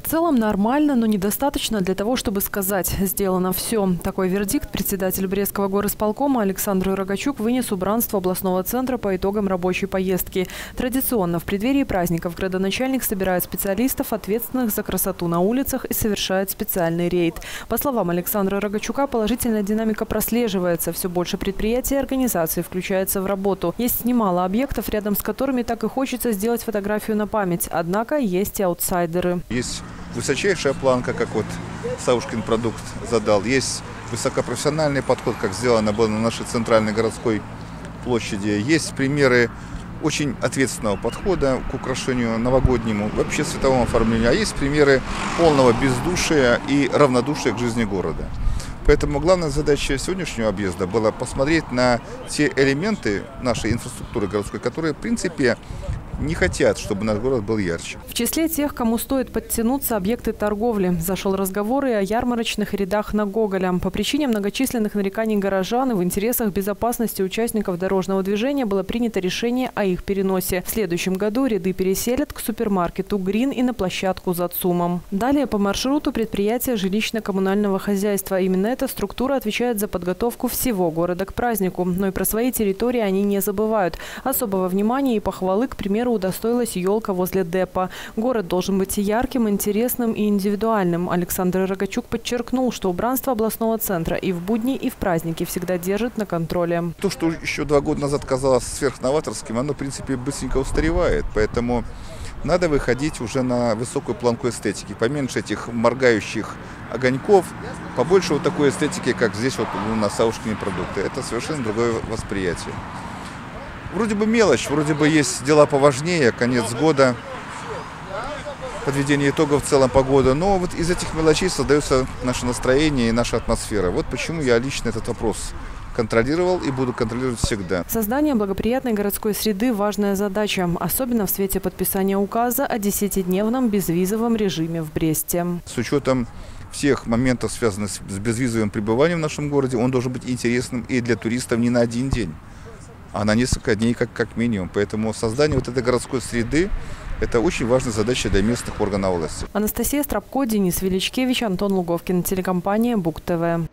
целом нормально, но недостаточно для того, чтобы сказать «сделано все». Такой вердикт председатель Брестского горисполкома Александр Рогачук вынес убранство областного центра по итогам рабочей поездки. Традиционно в преддверии праздников градоначальник собирает специалистов, ответственных за красоту на улицах, и совершает специальный рейд. По словам Александра Рогачука, положительная динамика прослеживается. Все больше предприятий и организаций включается в работу. Есть немало объектов, рядом с которыми так и хочется сделать фотографию на память. Однако есть и аутсайдеры. Есть высочайшая планка, как вот Саушкин продукт задал. Есть высокопрофессиональный подход, как сделано было на нашей центральной городской площади. Есть примеры очень ответственного подхода к украшению новогоднему, вообще световому оформлению. А есть примеры полного бездушия и равнодушия к жизни города. Поэтому главная задача сегодняшнего объезда была посмотреть на те элементы нашей инфраструктуры городской, которые, в принципе, не хотят, чтобы наш город был ярче. В числе тех, кому стоит подтянуться, объекты торговли. Зашел разговор и о ярмарочных рядах на Гоголя. По причине многочисленных нареканий горожан и в интересах безопасности участников дорожного движения было принято решение о их переносе. В следующем году ряды переселят к супермаркету «Грин» и на площадку за ЦУМом. Далее по маршруту предприятия жилищно-коммунального хозяйства. Именно эта структура отвечает за подготовку всего города к празднику. Но и про свои территории они не забывают. Особого внимания и похвалы, к примеру, удостоилась елка возле депо. Город должен быть ярким, интересным и индивидуальным. Александр Рогачук подчеркнул, что убранство областного центра и в будни, и в праздники всегда держит на контроле. То, что еще 2 года назад казалось сверхноваторским, оно, в принципе, быстренько устаревает. Поэтому надо выходить уже на высокую планку эстетики. Поменьше этих моргающих огоньков, побольше вот такой эстетики, как здесь вот на Саушкине продукты. Это совершенно другое восприятие. Вроде бы мелочь, вроде бы есть дела поважнее, конец года, подведение итогов в целом по году. Но вот из этих мелочей создается наше настроение и наша атмосфера. Вот почему я лично этот вопрос контролировал и буду контролировать всегда. Создание благоприятной городской среды – важная задача, особенно в свете подписания указа о 10-дневном безвизовом режиме в Бресте. С учетом всех моментов, связанных с безвизовым пребыванием в нашем городе, он должен быть интересным и для туристов не на один день, а на несколько дней как минимум. Поэтому создание вот этой городской среды – это очень важная задача для местных органов власти. Анастасия Страбко, Денис Величкевич, Антон Луговкин, телекомпания БУК ТВ.